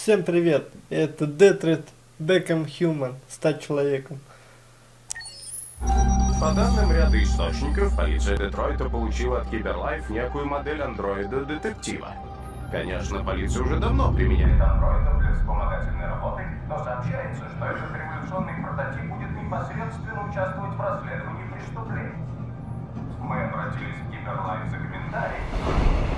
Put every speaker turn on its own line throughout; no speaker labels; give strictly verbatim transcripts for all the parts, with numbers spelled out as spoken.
Всем привет! Это Детрит Become Human. Стать человеком.
По данным ряда источников, полиция Детройта получила от Киберлайф некую модель андроида-детектива. Конечно, полиция уже давно применяет андроидов для вспомогательной работы, но сообщается, что этот революционный прототип будет непосредственно участвовать в расследовании преступлений. Мы обратились в Киберлайф за комментарием.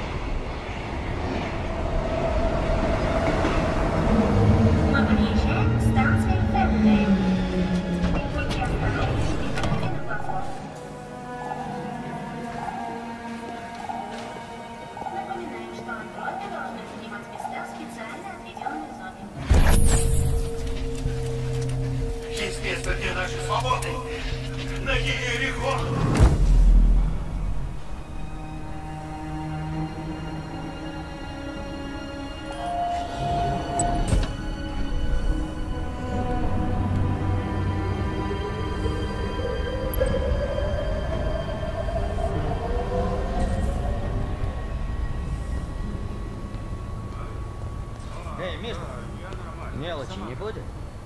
Мы подъезжаем к станции Ферндейл. Будьте осторожны и выходите на платформу. Напоминаем, что андроиды должны занимать места в специально отведенной зоне.
Есть место для нашей свободы. На Иерихон.
Эй, мистер, мелочи не будет?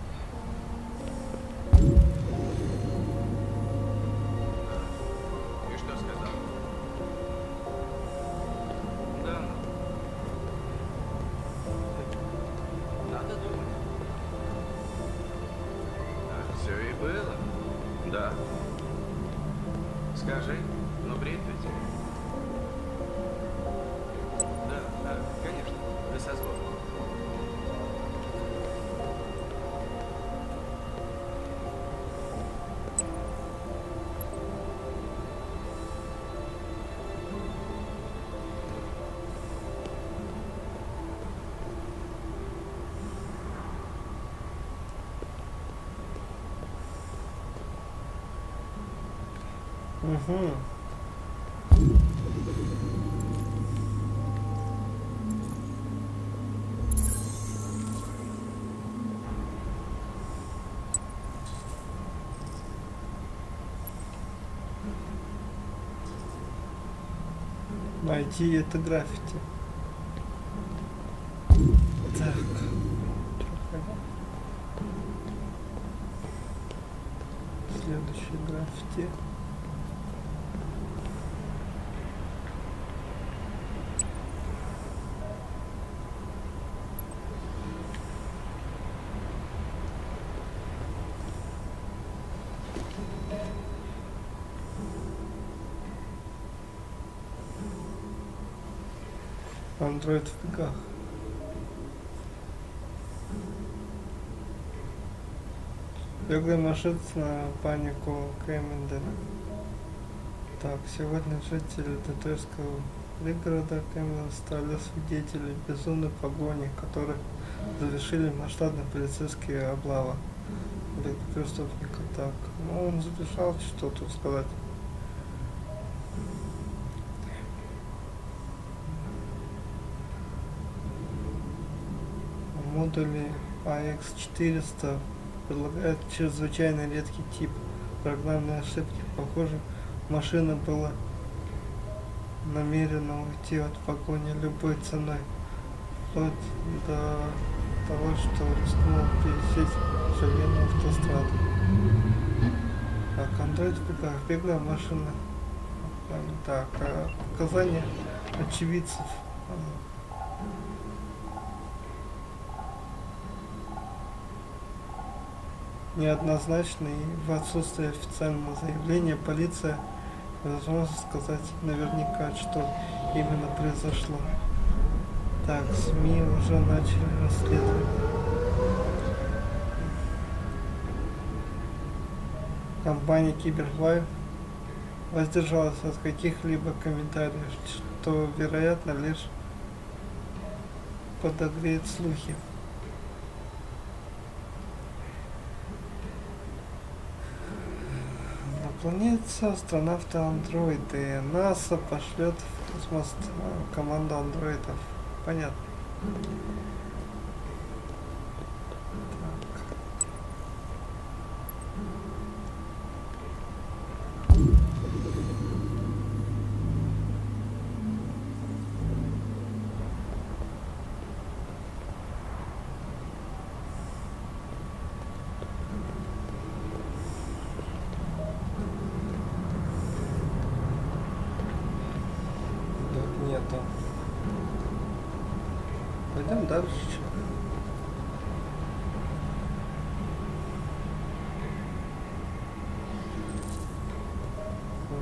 И что сказал? Да. Надо думать. Так все и было. Да. Скажи, ну бред ведь? Да, да, конечно. Вы созвон.
Угу. Найти это граффити. Так. Следующий граффити. Андроид в бегах. Беглый маршрут на панику Кэмендена. Так, сегодня жители Детройтского пригорода Кэмендена стали свидетелями безумной погони, которые завершили масштабные полицейские облавы преступника. Так, ну он забежал, что тут сказать. Модули а икс четыреста предлагает чрезвычайно редкий тип программной ошибки. Похоже, машина была намерена уйти от погони любой ценой, вплоть до того, что рискнула пересечь ширину автостраду. Так, андроид в бегах, беглая машина. Так, а показания очевидцев. Неоднозначно, и в отсутствие официального заявления полиция невозможно сказать наверняка, что именно произошло. Так, СМИ уже начали расследование. Компания Киберлайф воздержалась от каких-либо комментариев, что, вероятно, лишь подогреет слухи. Планета астронавты андроиды. НАСА пошлет в космос команду андроидов. Понятно. Так. Пойдем дальше. чё. Вот.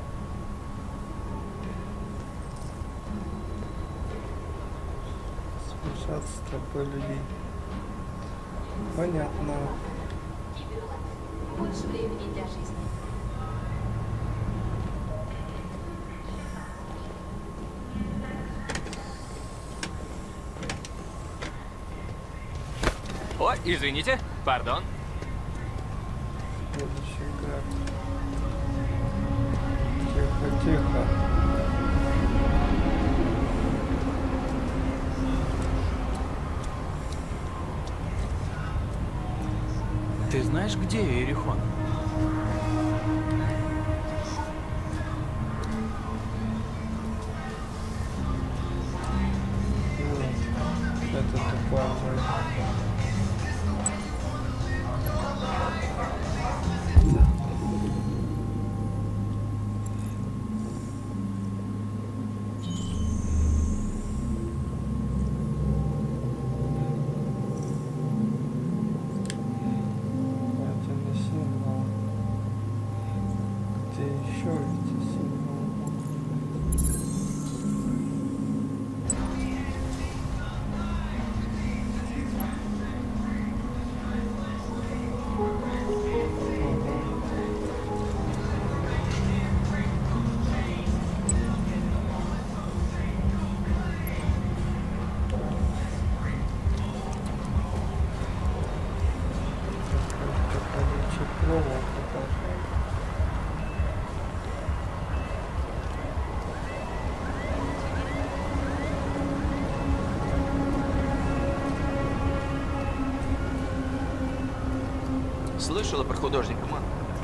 Смешаться с толпой людей. Понятно.
Больше времени для жизни.
О, извините, пардон.
Следующий гад. Тихо, тихо.
Ты знаешь, где Иерихон?
Ну, это тупая мой. Это не символ. Где еще эти символы? Колючая проволока даже.
Слышала про художника, Ман?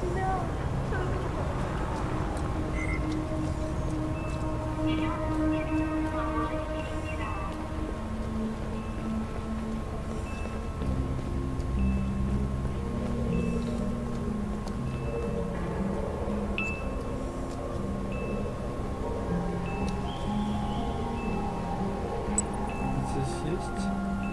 Здесь есть.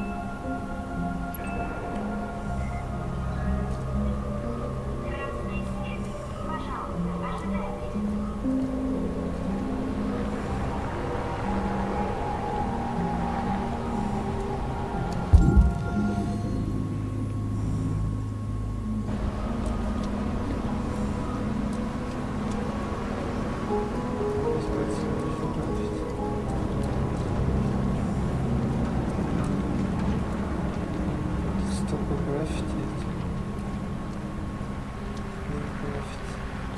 Столько граффити есть. Не граффити.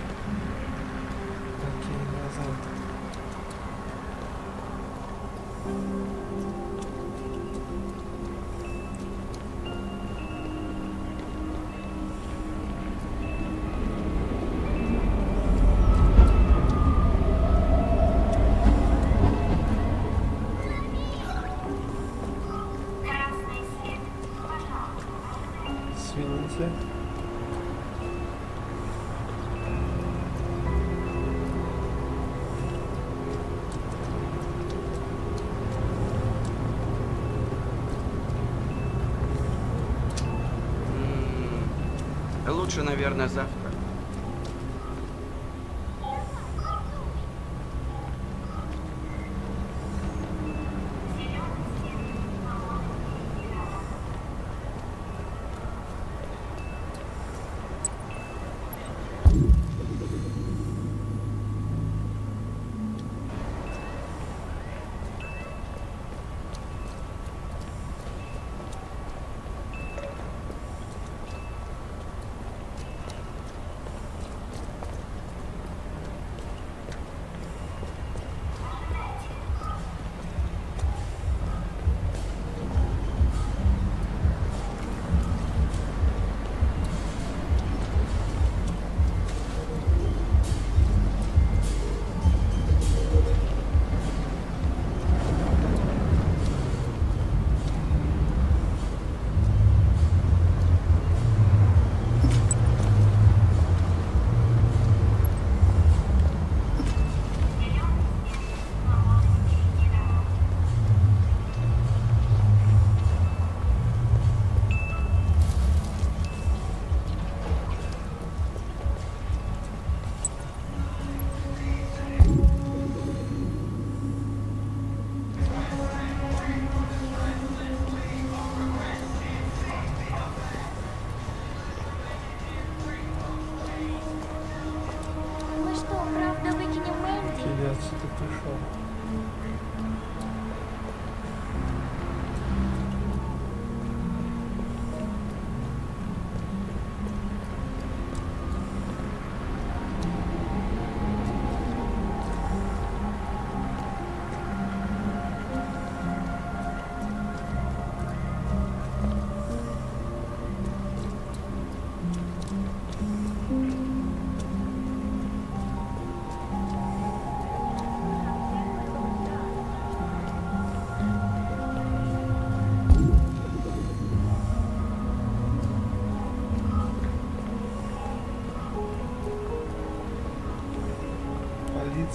Окей, назад.
Красный свет.
Извините.
М, Лучше, наверное, завтра.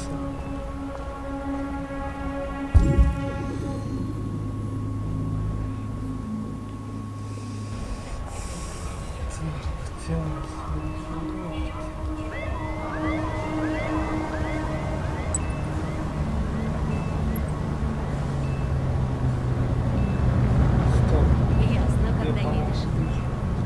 двигаться. Где у нас дождь? Стоп.
Ясно, когда
Я
едешь.
помню.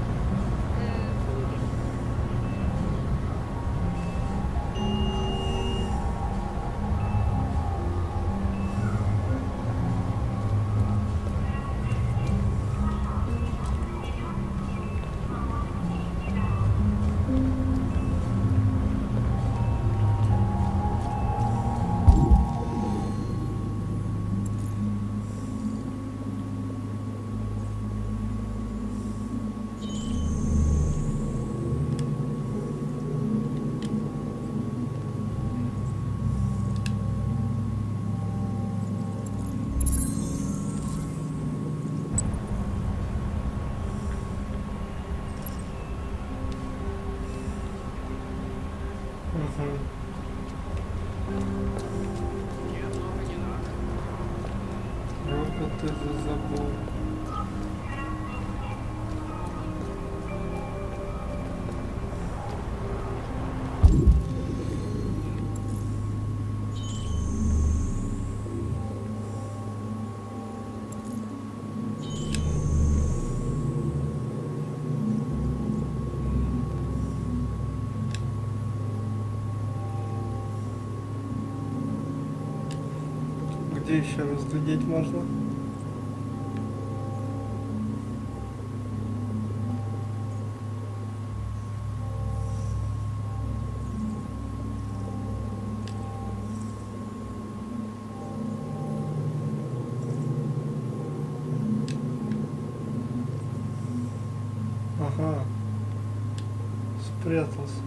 Угу. Роботы за забор. Где еще разглядеть можно? Ага. Спрятался.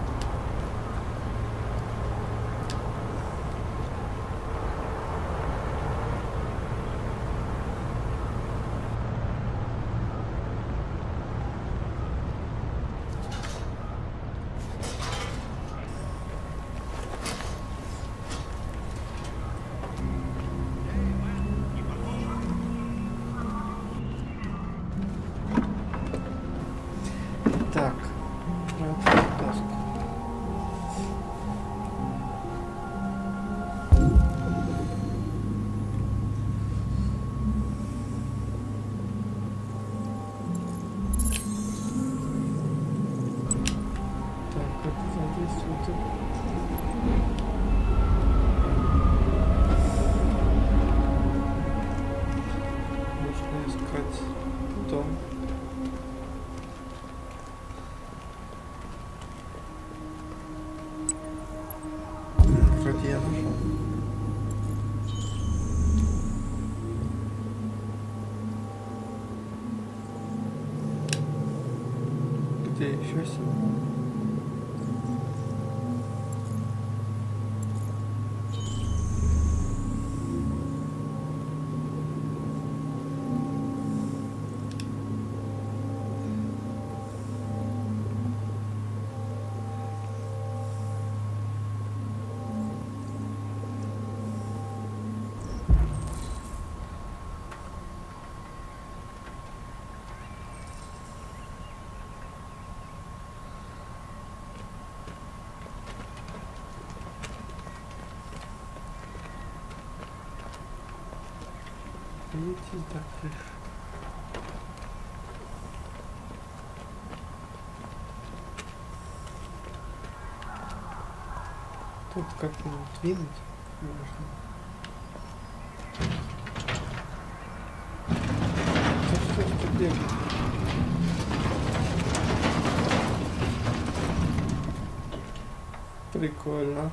Так, таsk. Так, как это действует? Нужно искать дом. Вроде я нашел. Где еще сила? Видите, так лишь. Тут как-нибудь двинуть можно. Да что ж ты бегаешь? Прикольно.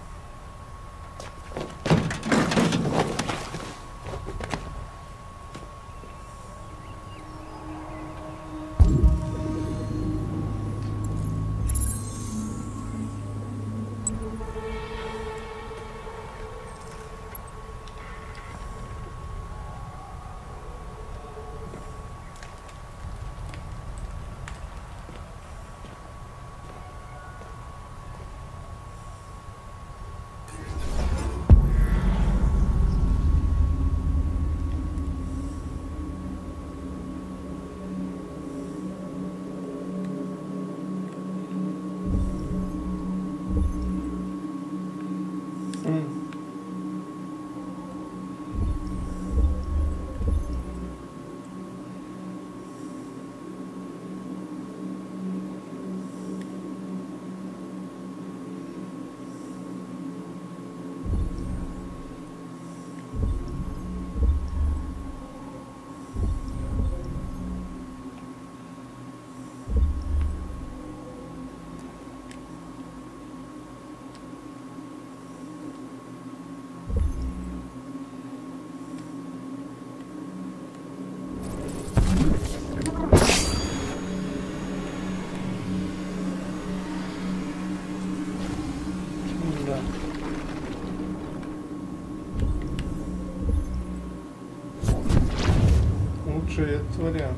Слушай, этот вариант.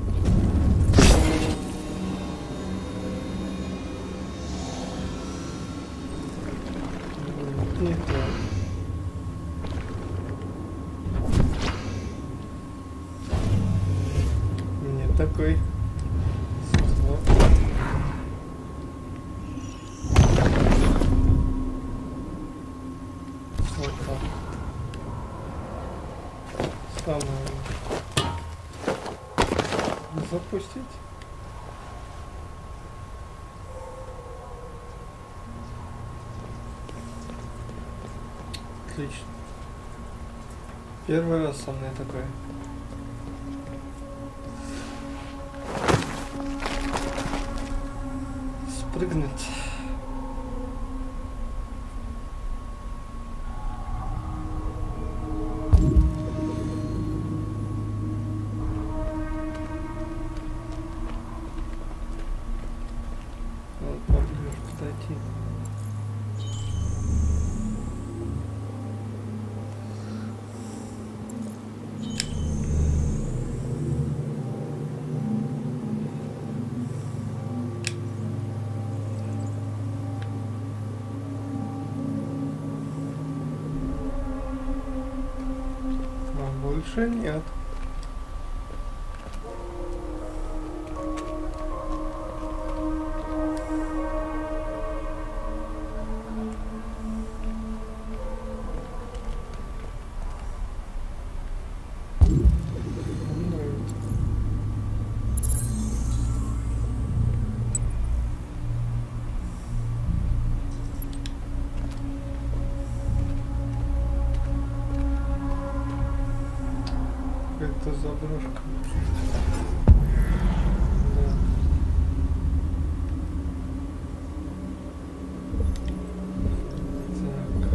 Не то. Не такой. Вот так. Самое. Запустить. Отлично. Первый раз со мной такое. Спрыгнуть. Вот, поближе подойти. Больше нет. Это заброшка. Да. Так.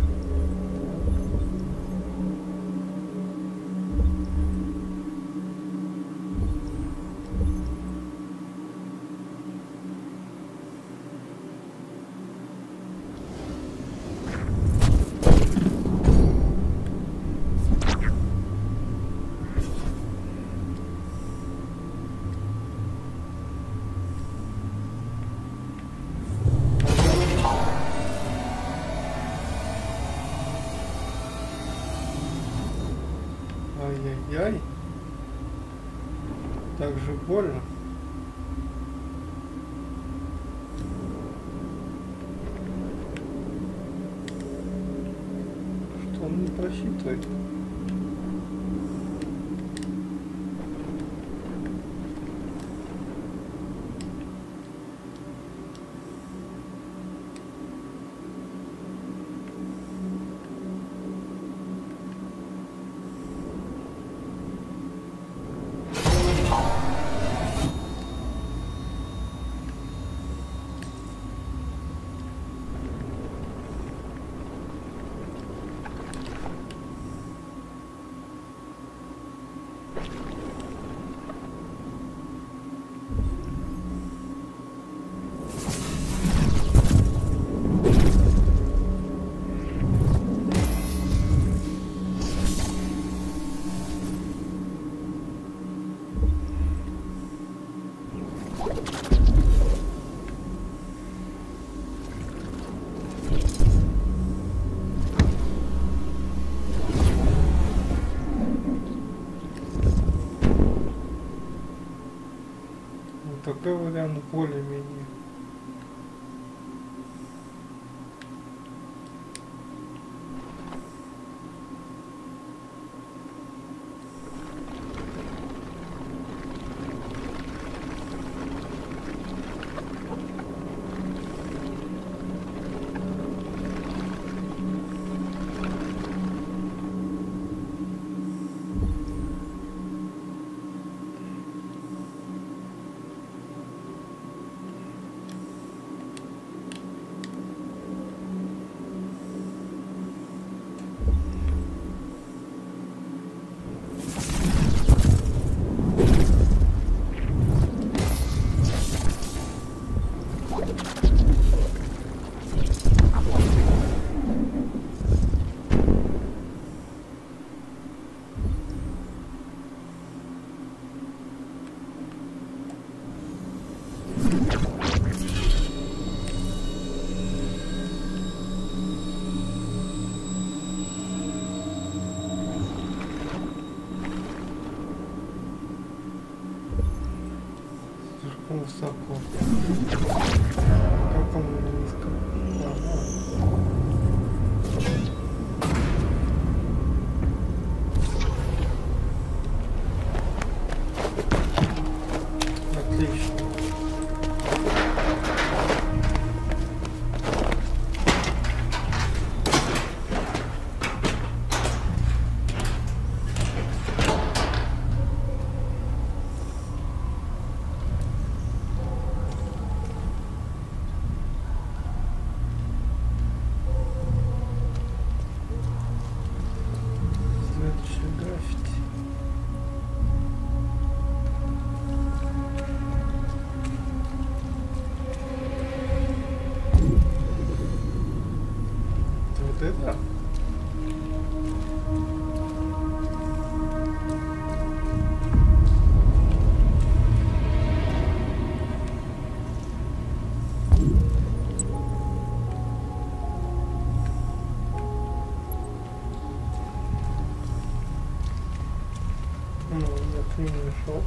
Ай-яй-яй. Так же больно. Что он не просчитывает? Такой вариант более-менее. Высоко. Как он низко? Ага. Отлично. Следующий граффити. Вот это? Ну, я к ним не шел.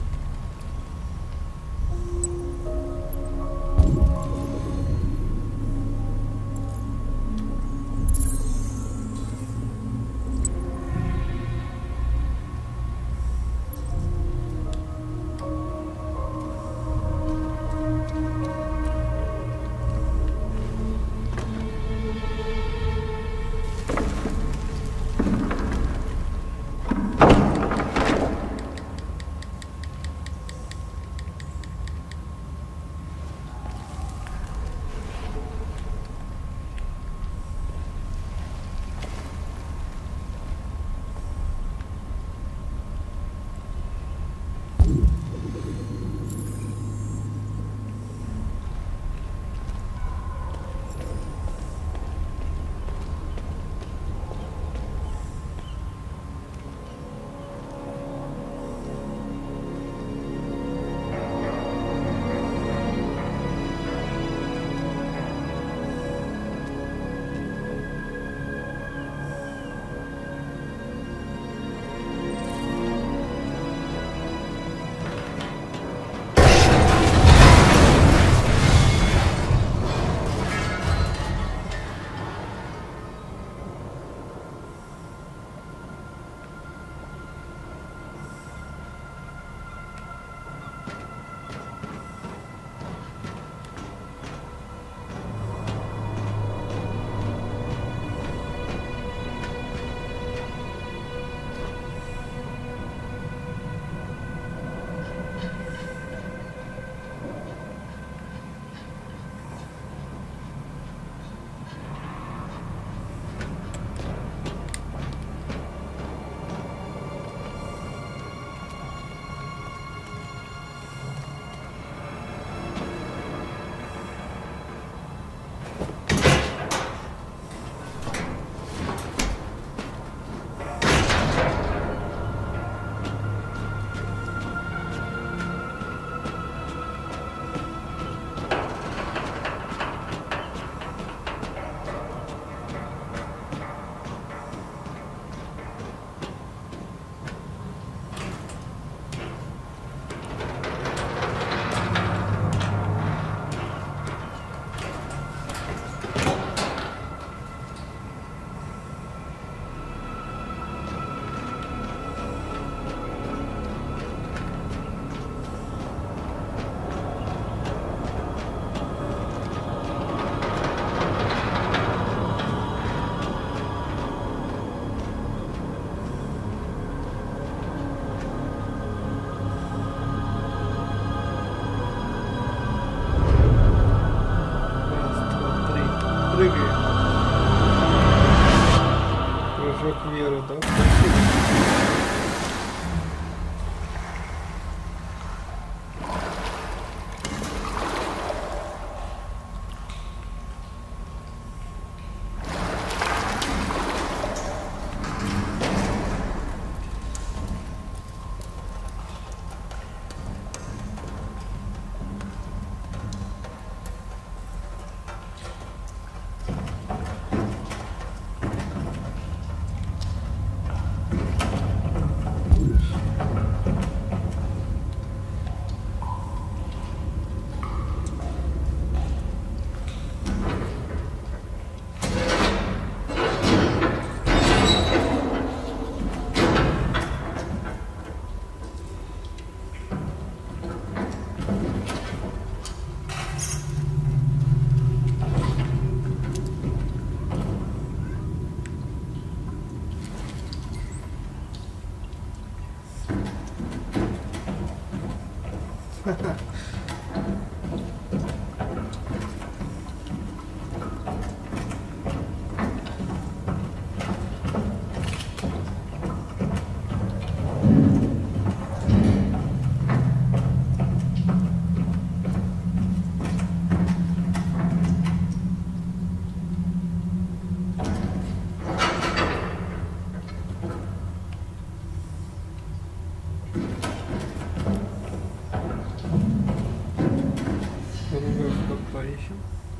Поищем.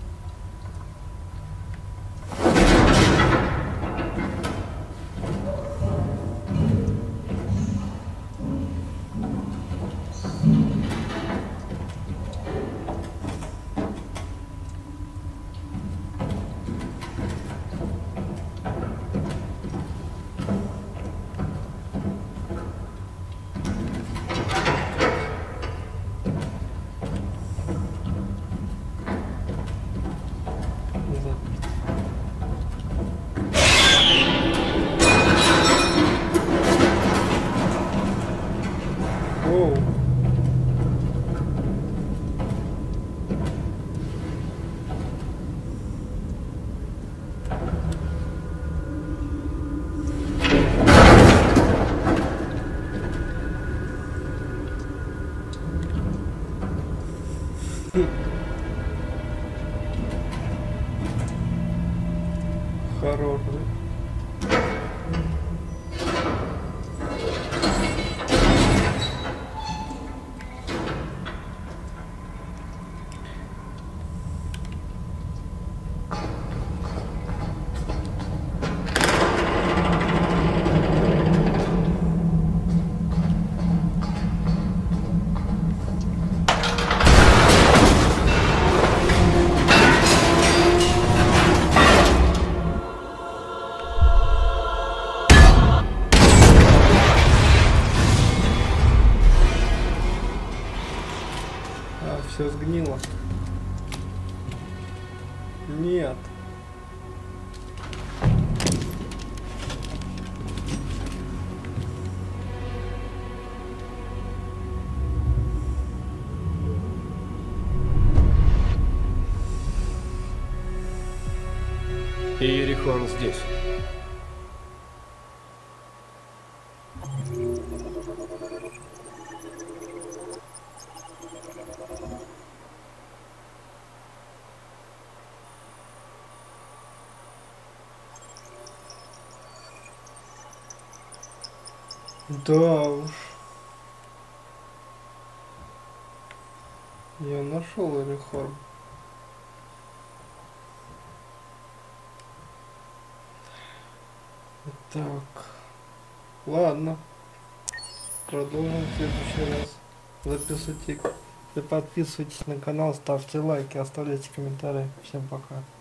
Оу. Хороший. Все сгнило. Нет.
Иерихон здесь.
Да уж. Я нашел Иерихон. Так. Ладно. Продолжим в следующий раз. Записывайте, подписывайтесь на канал, ставьте лайки, оставляйте комментарии. Всем пока.